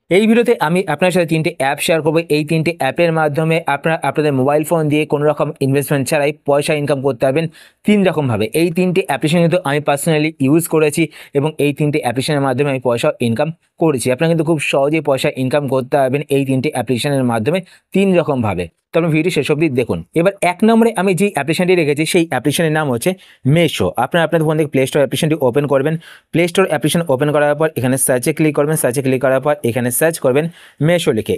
এই ভিডিওতে আমি আপনার সাথে তিনটে অ্যাপ শেয়ার করবো। এই তিনটে অ্যাপের মাধ্যমে আপনারা আপনাদের মোবাইল ফোন দিয়ে কোনো রকম ইনভেস্টমেন্ট ছাড়াই পয়সা ইনকাম করতে পারবেন তিন রকমভাবে। এই তিনটে অ্যাপ্লিকেশন কিন্তু আমি পার্সোনালি ইউজ করেছি এবং এই তিনটে অ্যাপ্লিকেশনের মাধ্যমে আমি পয়সা ইনকাম করেছি। আপনারা কিন্তু খুব সহজেই পয়সা ইনকাম করতে পারবেন এই তিনটে অ্যাপ্লিকেশনের মাধ্যমে তিন রকমভাবে। তো আপনি ভিডিও শেষ অবধি দেখুন। এবার এক নম্বরে আমি যে অ্যাপ্লিকেশনটি রেখেছি সেই অ্যাপ্লিকেশনের নাম হচ্ছে মেশো। আপনারা আপনাদের ফোন থেকে প্লে স্টোর অ্যাপ্লিকেশনটি ওপেন করবেন। প্লে স্টোর অ্যাপ্লিকেশন ওপেন করার পর এখানে সার্চে ক্লিক করবেন। সার্চে ক্লিক করার পর এখানে সার্চ করবেন মেশো লিখে,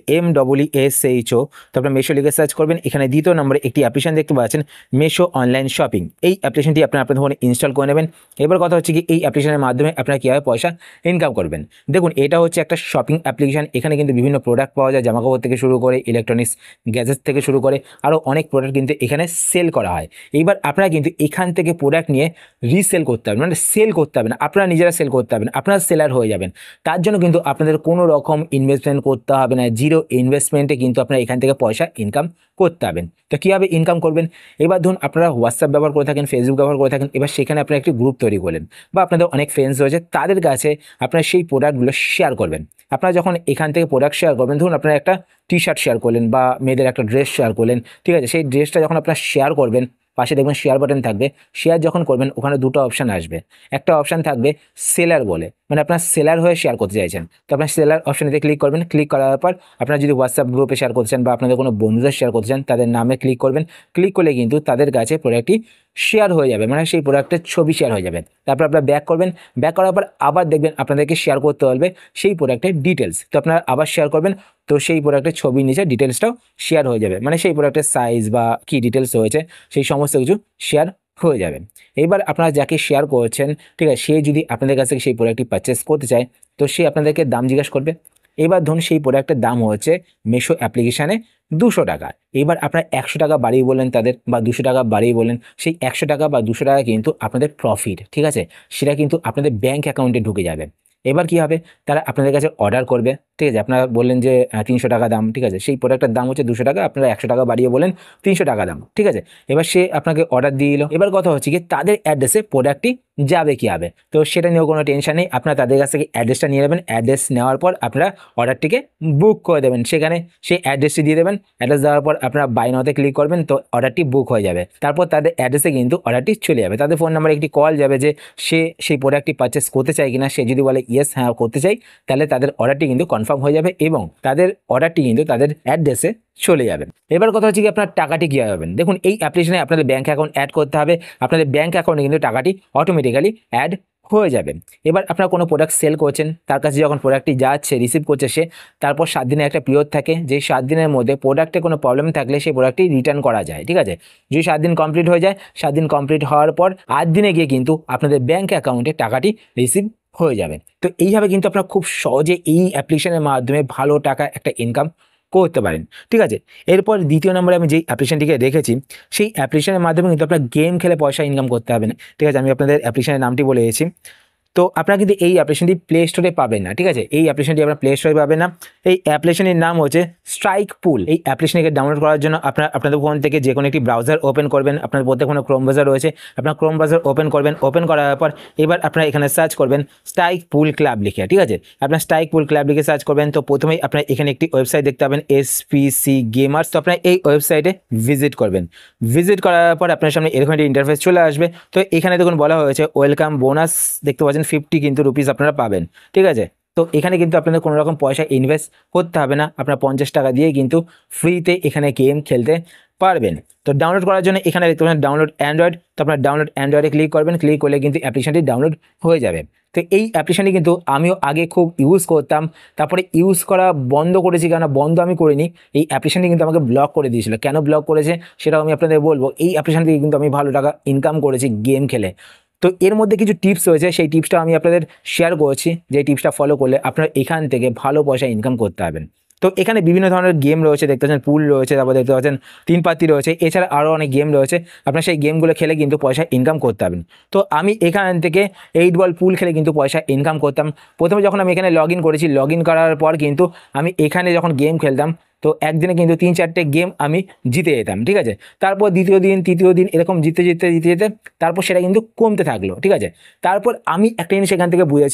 MESHO। তারপরে মেশো লিখে সার্চ করবেন। এখানে দ্বিতীয় নম্বরে একটি অ্যাপ্লিকেশন দেখতে পাচ্ছেন, মেশো অনলাইন শপিং। এই অ্যাপ্লিকেশনটি আপনারা আপনাদের ফোনে ইনস্টল করে নেবেন। এবার কথা হচ্ছে কি, এই অ্যাপ্লিকেশনের মাধ্যমে আপনারা কীভাবে পয়সা ইনকাম করবেন। দেখুন, এটা হচ্ছে একটা শপিং অ্যাপ্লিকেশন। এখানে কিন্তু বিভিন্ন প্রোডাক্ট পাওয়া যায়, জামাকাপড় থেকে শুরু করে ইলেকট্রনিক্স গ্যাজেটস থেকে শুরু করে আরও অনেক প্রোডাক্ট কিন্তু এখানে সেল করা হয়। এইবার আপনারা কিন্তু এখান থেকে প্রোডাক্ট নিয়ে রিসেল করতে হবে, মানে সেল করতে হবে না, আপনারা নিজেরা সেল করতে হবে না, আপনারা সেলার হয়ে যাবেন। তার জন্য কিন্তু আপনাদের কোনো রকম ইনভেস্টমেন্ট করতে হবে না। জিরো ইনভেস্টমেন্টে কিন্তু আপনারা এখান থেকে পয়সা ইনকাম করতে পারবেন। তো কীভাবে ইনকাম করবেন, এবার ধরুন আপনারা হোয়াটসঅ্যাপ ব্যবহার করে থাকেন, ফেসবুক ব্যবহার করে থাকেন। এবার সেখানে আপনারা একটি গ্রুপ তৈরি করলেন বা আপনাদের অনেক ফ্রেন্ডস রয়েছে, তাদের কাছে আপনারা সেই প্রোডাক্টগুলো শেয়ার করবেন। আপনারা যখন এখান থেকে প্রোডাক্ট শেয়ার করবেন, ধরুন আপনারা একটা টি-শার্ট শেয়ার করলেন বা মেয়েদের একটা ড্রেস শেয়ার করলেন, ঠিক আছে। সেই ড্রেসটা যখন আপনারা শেয়ার করবেন, পাশে দেখবেন শেয়ার বাটন থাকবে। শেয়ার যখন করবেন ওখানে দুটো অপশান আসবে। একটা অপশান থাকবে সেলার বলে, মানে আপনার সেলার হয়ে শেয়ার করতে চাইছেন, তো আপনার সেলার অপশানেতে ক্লিক করবেন। ক্লিক করার পর আপনারা যদি হোয়াটসঅ্যাপ গ্রুপে শেয়ার করতে চান বা আপনাদের কোনো বন্ধুদের শেয়ার করতে চান, তাদের নামে ক্লিক করবেন। ক্লিক করলে কিন্তু তাদের কাছে প্রোডাক্টটি শেয়ার হয়ে যাবে, মানে সেই প্রোডাক্টের ছবি শেয়ার হয়ে যাবে। তারপর আপনারা ব্যাক করবেন। ব্যাক করার পর আবার দেখবেন আপনাদেরকে শেয়ার করতে বলবে সেই প্রোডাক্টের ডিটেলস। তো আপনারা আবার শেয়ার করবেন, তো সেই প্রোডাক্টের ছবি নিচে ডিটেলসটাও শেয়ার হয়ে যাবে, মানে সেই প্রোডাক্টের সাইজ বা কী ডিটেলস রয়েছে সেই সমস্ত কিছু শেয়ার হয়ে যাবে। এবার আপনারা যাকে শেয়ার করছেন, ঠিক আছে, সে যদি আপনাদের কাছ থেকে সেই প্রোডাক্টটি পারচেস করতে চায়, তো সে আপনাদেরকে দাম জিজ্ঞাসা করবে। এবার ধরুন সেই প্রোডাক্টের দাম হচ্ছে মেশো অ্যাপ্লিকেশানে 200 টাকা। এবার আপনারা 100 টাকা বাড়িয়ে বললেন তাদের, বা 200 টাকা বাড়িয়ে বললেন, সেই 100 টাকা বা 200 টাকা কিন্তু আপনাদের প্রফিট, ঠিক আছে, সেটা কিন্তু আপনাদের ব্যাঙ্ক অ্যাকাউন্টে ঢুকে যাবে। এবার কি হবে, তারা আপনাদের কাছে অর্ডার করবে, ঠিক আছে। আপনারা বললেন যে 300 টাকা দাম, ঠিক আছে, সেই প্রোডাক্টের দাম হচ্ছে 200 টাকা, আপনারা 100 টাকা বাড়িয়ে বলেন 300 টাকা দাম, ঠিক আছে। এবার সে আপনাকে অর্ডার দিয়ে দিল। এবার কথা হচ্ছে কি, তাদের অ্যাড্রেসে প্রোডাক্টটি যাবে কীভাবে, তো সেটা নিয়েও কোনো টেনশন নেই। আপনারা তাদের কাছ থেকে অ্যাড্রেসটা নিয়ে নেবেন। অ্যাড্রেস নেওয়ার পর আপনারা অর্ডারটিকে বুক করে দেবেন, সেখানে সেই অ্যাড্রেসটি দিয়ে দেবেন। অ্যাড্রেস দেওয়ার পর আপনারা বাই নাওতে ক্লিক করবেন, তো অর্ডারটি বুক হয়ে যাবে। তারপর তাদের অ্যাড্রেসে কিন্তু অর্ডারটি চলে যাবে। তাদের ফোন নাম্বারে একটি কল যাবে যে সে সেই প্রোডাক্টটি পারচেস করতে চায় কিনা। সে যদি বলে ইয়েস, হ্যাঁ করতে চাই, তাহলে তাদের অর্ডারটি কিন্তু কনফার্ম হয়ে যাবে এবং তাদের অর্ডারটি কিন্তু তাদের অ্যাড্রেসে চলে যাবে। এবার কথা হচ্ছে কি, আপনার টাকাটি কীভাবে পাবেন। দেখুন, এই অ্যাপ্লিকেশনে আপনাদের ব্যাঙ্ক অ্যাকাউন্ট অ্যাড করতে হবে। আপনাদের ব্যাঙ্ক অ্যাকাউন্টে কিন্তু টাকাটি অটোমেটিক্যালি অ্যাড হয়ে যাবে। এবার আপনারা কোনো প্রোডাক্ট সেল করছেন, তার কাছে যখন প্রোডাক্টটি যাচ্ছে, রিসিভ করছে সে, তারপর 7 দিনের একটা পিরিয়ড থাকে, যেই 7 দিনের মধ্যে প্রোডাক্টে কোনো প্রবলেম থাকলে সেই প্রোডাক্টটি রিটার্ন করা যায়, ঠিক আছে। যদি 7 দিন কমপ্লিট হয়ে যায়, 7 দিন কমপ্লিট হওয়ার পর 8 দিনে গিয়ে কিন্তু আপনাদের ব্যাঙ্ক অ্যাকাউন্টে টাকাটি রিসিভ হয়ে যাবে। তো এইভাবে কিন্তু আপনারা খুব সহজে এই অ্যাপ্লিকেশনের মাধ্যমে ভালো টাকা একটা ইনকাম করতে পারেন, ঠিক আছে। এরপর দ্বিতীয় নম্বরে আমি যেই অ্যাপ্লিকেশনটিকে রেখেছি, সেই অ্যাপ্লিকেশনের মাধ্যমে কিন্তু আপনার গেম খেলে পয়সা ইনকাম করতে হবে না, ঠিক আছে। আমি আপনাদের অ্যাপ্লিকেশনের নামটি বলে দিয়েছি। তো আপনারা কিন্তু এই অ্যাপ্লিকেশনটি প্লে স্টোরে পাবেন না, ঠিক আছে। এই অ্যাপ্লিকেশনটি আপনারা প্লে স্টোরে পাবেন না। এই অ্যাপ্লিকেশনের নাম হচ্ছে স্ট্রাইক পুল। এই অ্যাপ্লিকেশনকে ডাউনলোড করার জন্য আপনারা আপনাদের ফোন থেকে যে কোনো একটি ব্রাউজার ওপেন করবেন। আপনার প্রত্যেক ফোনে ক্রোম ব্রাউজার রয়েছে, আপনার ক্রোম ব্রাউজার ওপেন করবেন। ওপেন করার পর এবার আপনারা এখানে সার্চ করবেন স্ট্রাইক পুল ক্লাব লিখে, ঠিক আছে। আপনার স্ট্রাইক পুল ক্লাব লিখে সার্চ করবেন। তো প্রথমেই আপনারা এখানে একটি ওয়েবসাইট দেখতে পাবেন, SPC গেমার্স। তো আপনারা এই ওয়েবসাইটে ভিজিট করবেন। ভিজিট করার পর আপনার সামনে এরকম একটি ইন্টারফেস চলে আসবে। তো এখানে দেখুন বলা হয়েছে ওয়েলকাম বোনাস, দেখতে পাচ্ছেন 50 কিন্তু রুপিস আপনারা পাবেন, ঠিক আছে। তো এখানে কিন্তু আপনাদের কোনো রকম পয়সা ইনভেস্ট করতে হবে না, আপনার 50 টাকা দিয়ে কিন্তু ফ্রিতে এখানে গেম খেলতে পারবেন। তো ডাউনলোড করার জন্য এখানে দেখতে পাচ্ছেন ডাউনলোড অ্যান্ড্রয়েড। তো আপনার ডাউনলোড অ্যান্ড্রয়েডে ক্লিক করবেন। ক্লিক করলে কিন্তু অ্যাপ্লিকেশনটি ডাউনলোড হয়ে যাবে। তো এই অ্যাপ্লিকেশনটি কিন্তু আমিও আগে খুব ইউজ করতাম, তারপরে ইউজ করা বন্ধ করেছি। কেন বন্ধ আমি করিনি, এই অ্যাপ্লিকেশনটি কিন্তু আমাকে ব্লক করে দিয়েছিল। কেন ব্লক করেছে সেটাও আমি আপনাদের বলবো। এই অ্যাপ্লিকেশন থেকে কিন্তু আমি ভালো টাকা ইনকাম করেছি গেম খেলে। তো এর মধ্যে কিছু টিপস রয়েছে, সেই টিপসটা আমি আপনাদের শেয়ার করছি, যে টিপসটা ফলো করলে আপনারা এখান থেকে ভালো পয়সা ইনকাম করতে পারবেন। তো এখানে বিভিন্ন ধরনের গেম রয়েছে, দেখতে পাচ্ছেন পুল রয়েছে, তারপর দেখতে পাচ্ছেন 3 পাত্তি রয়েছে, এছাড়া আরও অনেক গেম রয়েছে। আপনারা সেই গেমগুলো খেলে কিন্তু পয়সা ইনকাম করতে পারবেন। তো আমি এখান থেকে 8 বল পুল খেলে কিন্তু পয়সা ইনকাম করতাম। প্রথমে যখন আমি এখানে লগ ইন করেছি, লগ ইন করার পর কিন্তু আমি এখানে যখন গেম খেলতাম, তো একদিনে কিন্তু 3-4টে গেম আমি জিতে যেতাম, ঠিক আছে। তারপর দ্বিতীয় দিন, তৃতীয় দিন, এরকম জিতে যেতে তারপর সেটা কিন্তু কমতে থাকলো, ঠিক আছে। তারপর আমি একটা জিনিস এখান থেকে বুঝেছি,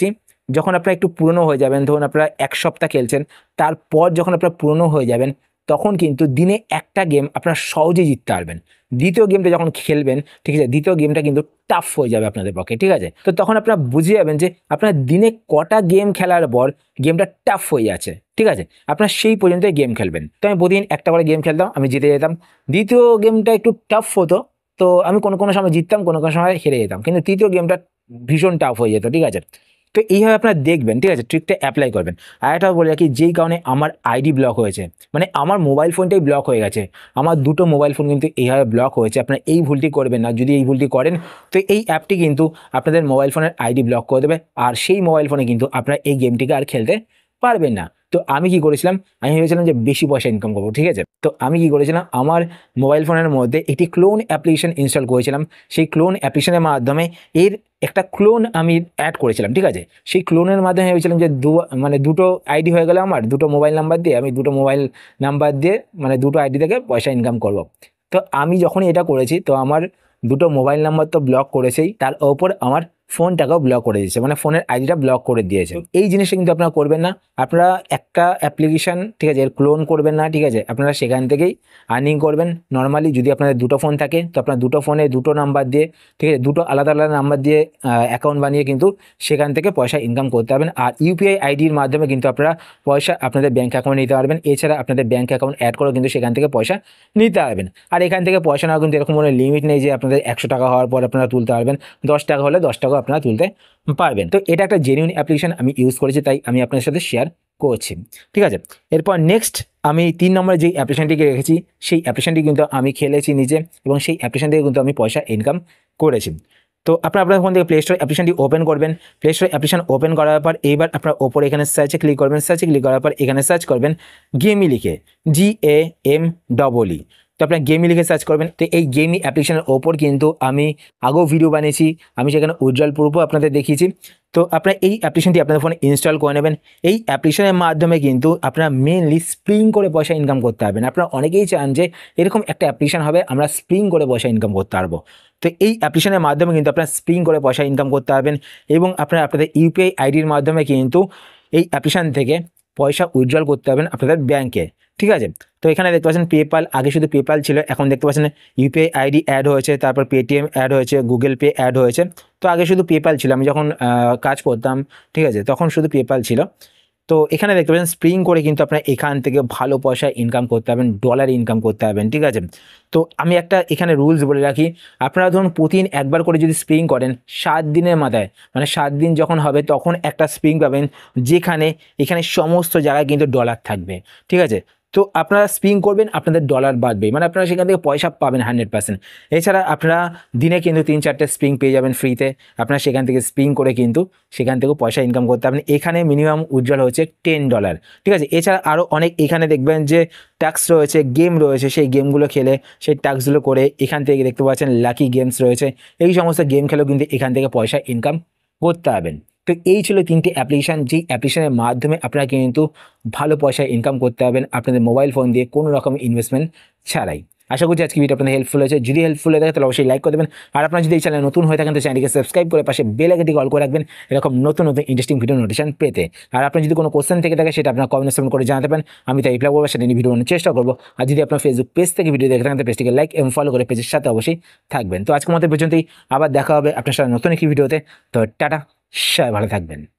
যখন আপনারা একটু পুরনো হয়ে যাবেন, ধরুন আপনারা 1 সপ্তাহ খেলছেন, তারপর যখন আপনারা পুরনো হয়ে যাবেন তখন কিন্তু দিনে একটা গেম আপনারা সহজেই জিততে পারবেন। দ্বিতীয় গেমটা যখন খেলবেন, ঠিক আছে, দ্বিতীয় গেমটা কিন্তু টাফ হয়ে যাবে আপনাদের পক্ষে, ঠিক আছে। তো তখন আপনারা বুঝে যাবেন যে আপনার দিনে কটা গেম খেলার পর গেমটা টাফ হয়ে যাচ্ছে, ঠিক আছে। আপনার সেই পর্যন্তই গেম খেলবেন। তো আমি প্রতিদিন একটা করে গেম খেলতাম, আমি জিতে যেতাম। দ্বিতীয় গেমটা একটু টাফ হতো, তো আমি কোনো কোনো সময় জিততাম, কোনো কোনো সময় হেরে যেতাম, কিন্তু তৃতীয় গেমটা ভীষণ টাফ হয়ে যেত, ঠিক আছে। তো এইভাবে আপনারা দেখবেন, ঠিক আছে, ট্রিকটা অ্যাপ্লাই করবেন। আর একটা বলে রাখি, যেই কারণে আমার আইডি ব্লক হয়েছে, মানে আমার মোবাইল ফোনটাই ব্লক হয়ে গেছে, আমার দুটো মোবাইল ফোন কিন্তু এইভাবে ব্লক হয়েছে। আপনারা এই ভুলটি করবেন না। যদি এই ভুলটি করেন তো এই অ্যাপটি কিন্তু আপনাদের মোবাইল ফোনের আইডি ব্লক করে দেবে, আর সেই মোবাইল ফোনে কিন্তু আপনারা এই গেমটিকে আর খেলতে পারবেন না। তো আমি কি করেছিলাম, আমি ভেবেছিলাম যে বেশি পয়সা ইনকাম করবো, ঠিক আছে। তো আমি কি করেছিলাম, আমার মোবাইল ফোনের মধ্যে একটি ক্লোন অ্যাপ্লিকেশন ইনস্টল করেছিলাম। সেই ক্লোন অ্যাপ্লিকেশনের মাধ্যমে এর একটা ক্লোন আমি অ্যাড করেছিলাম, ঠিক আছে। সেই ক্লোনের মাধ্যমে ভেবেছিলাম যে মানে দুটো আইডি হয়ে গেলে আমার দুটো মোবাইল নাম্বার দিয়ে, আমি দুটো মোবাইল নাম্বার দিয়ে মানে দুটো আইডি থেকে পয়সা ইনকাম করব। তো আমি যখনই এটা করেছি তো আমার দুটো মোবাইল নাম্বার তো ব্লক করেছেই, তার ওপর আমার ফোনটাকেও ব্লক করে দিয়েছে, মানে ফোনের আইডিটা ব্লক করে দিয়েছে। এই জিনিসটা কিন্তু আপনারা করবেন না। আপনারা একটা অ্যাপ্লিকেশন, ঠিক আছে, এর ক্লোন করবেন না, ঠিক আছে। আপনারা সেখান থেকেই আর্নিং করবেন নর্মালি। যদি আপনাদের দুটো ফোন থাকে তো আপনার দুটো ফোনে দুটো নাম্বার দিয়ে, ঠিক আছে, দুটো আলাদা আলাদা নাম্বার দিয়ে অ্যাকাউন্ট বানিয়ে কিন্তু সেখান থেকে পয়সা ইনকাম করতে পারবেন। আর ইউপিআই আইডির মাধ্যমে কিন্তু আপনারা পয়সা আপনাদের ব্যাঙ্ক অ্যাকাউন্টে নিতে পারবেন। এছাড়া আপনাদের ব্যাঙ্ক অ্যাকাউন্ট অ্যাড করেও কিন্তু সেখান থেকে পয়সা নিতে পারবেন। আর এখান থেকে পয়সা নেওয়া কিন্তু এরকম কোনো লিমিট নেই যে আপনাদের 100 টাকা হওয়ার পর আপনারা তুলতে পারবেন। 10 টাকা হলে 10 টাকাও আপনারা তুলতে পারবেন। তো এটা একটা জেনুইন অ্যাপ্লিকেশন, আমি ইউজ করেছি, তাই আমি আপনাদের সাথে শেয়ার করছি, ঠিক আছে। এরপর নেক্সট আমি 3 নম্বরে যে অ্যাপ্লিকেশনটিকে রেখেছি, সেই অ্যাপ্লিকেশনটি কিন্তু আমি খেলেছি নিজে, এবং সেই অ্যাপ্লিকেশন থেকে কিন্তু আমি পয়সা ইনকাম করেছি। তো আপনার ফোন থেকে প্লে স্টোর অ্যাপ্লিকেশনটি ওপেন করবেন। প্লে স্টোর অ্যাপ্লিকেশন ওপেন করার পর এইবার আপনার ওপরে এখানে সার্চে ক্লিক করবেন। সার্চে ক্লিক করার পর এখানে সার্চ করবেন গেমি লিখে, GAMEE। তো আপনার গেমি লিখে সার্চ করবেন। তো এই গেমি অ্যাপ্লিকেশনের ওপর কিন্তু আমি আগেও ভিডিও বানিয়েছি, আমি সেখানে উজ্জ্বল প্রুফও আপনাদের দেখিয়েছি। তো আপনারা এই অ্যাপ্লিকেশনটি আপনাদের ফোনে ইনস্টল করে নেবেন। এই অ্যাপ্লিকেশনের মাধ্যমে কিন্তু আপনারা মেনলি স্প্রিং করে পয়সা ইনকাম করতে পারবেন। আপনারা অনেকেই চান যে এরকম একটা অ্যাপ্লিকেশন হবে, আমরা স্প্রিং করে পয়সা ইনকাম করতে পারবো। তো এই অ্যাপ্লিকেশনের মাধ্যমে কিন্তু আপনারা স্প্রিং করে পয়সা ইনকাম করতে পারবেন, এবং আপনারা আপনাদের ইউপিআই আইডির মাধ্যমে কিন্তু এই অ্যাপ্লিকেশন থেকে পয়সা উইথড্রল করতে পারবেন আপনাদের ব্যাংকে, ঠিক আছে। তো এখানে দেখতে পাচ্ছেন পেপাল, আগে শুধু পেপাল ছিল, এখন দেখতে পাচ্ছেন ইউপিআই আইডি অ্যাড হয়েছে, তারপর পেটিএম অ্যাড হয়েছে, গুগল পে অ্যাড হয়েছে। তো আগে শুধু পেপাল ছিল, আমি যখন কাজ করতাম, ঠিক আছে, তখন শুধু পেপাল ছিল। তো এখানে দেখতে পাচ্ছেন স্প্রিং করে কিন্তু আপনারা এখান থেকে ভালো পয়সা ইনকাম করতে পারবেন, ডলার ইনকাম করতে পারবেন, ঠিক আছে। তো আমি একটা এখানে রুলস বলে রাখি, আপনারা ধরুন প্রতিদিন একবার করে যদি স্প্রিং করেন, 7 দিনের মাথায়, মানে 7 দিন যখন হবে তখন একটা স্প্রিং পাবেন, যেখানে এখানে সমস্ত জায়গায় কিন্তু ডলার থাকবে, ঠিক আছে। তো আপনারা স্প্রিং করবেন, আপনাদের ডলার বাড়বে, মানে আপনারা সেখান থেকে পয়সা পাবেন 100%। এছাড়া আপনারা দিনে কিন্তু 3-4টে স্প্রিং পেয়ে যাবেন ফ্রিতে, আপনারা সেখান থেকে স্প্রিং করে কিন্তু সেখান থেকেও পয়সা ইনকাম করতে পারবেন। এখানে মিনিমাম উজ্জ্বল হচ্ছে $10, ঠিক আছে। এছাড়া আরও অনেক এখানে দেখবেন যে টাস্ক রয়েছে, গেম রয়েছে, সেই গেমগুলো খেলে, সেই টাস্কগুলো করে এখান থেকে দেখতে পাচ্ছেন লাকি গেমস রয়েছে, এই সমস্ত গেম খেলেও কিন্তু এখান থেকে পয়সা ইনকাম করতে পারবেন। তো এই ছিল 3টে অ্যাপ্লিকেশান, যেই অ্যাপ্লিকেশনের মাধ্যমে আপনারা কিন্তু ভালো পয়সা ইনকাম করতে পারবেন আপনাদের মোবাইল ফোন দিয়ে, কোনো রকম ইনভেস্টমেন্ট ছাড়াই। আশা করছি আজকে ভিডিও আপনাদের হেল্পফুল হয়েছে। যদি হেল্পফুল হয়ে থাকে তাহলে অবশ্যই লাইক করে দেবেন। আর আপনারা যদি এই চ্যানেলে নতুন হয়ে থাকেন তো চ্যানেলটিকে সাবস্ক্রাইব করে পাশে বেল আইকনটি অল করে রাখবেন, এরকম নতুন নতুন ইন্টারেস্টিং ভিডিও নোটিফিকেশন পেতে। আর আপনার যদি কোনো কোশ্চেন থেকে থাকে সেটা আপনার কমেন্ট সেকশন করে জানাতে পারেন, আমি তাই রিপ্লাই করবো, সেটা নিয়ে ভিডিও বানানোর চেষ্টা করবো। আর যদি আপনার ফেসবুক পেজ থেকে ভিডিও দেখে থাকেন তো পেজটিকে লাইক এবং ফলো করে পেজের সাথে অবশ্যই থাকবেন। তো আজকের মতো পর্যন্তই, আবার দেখা হবে আপনার সাথে নতুন একটি ভিডিওতে। তো টাটা, সবাই ভালো থাকবেন।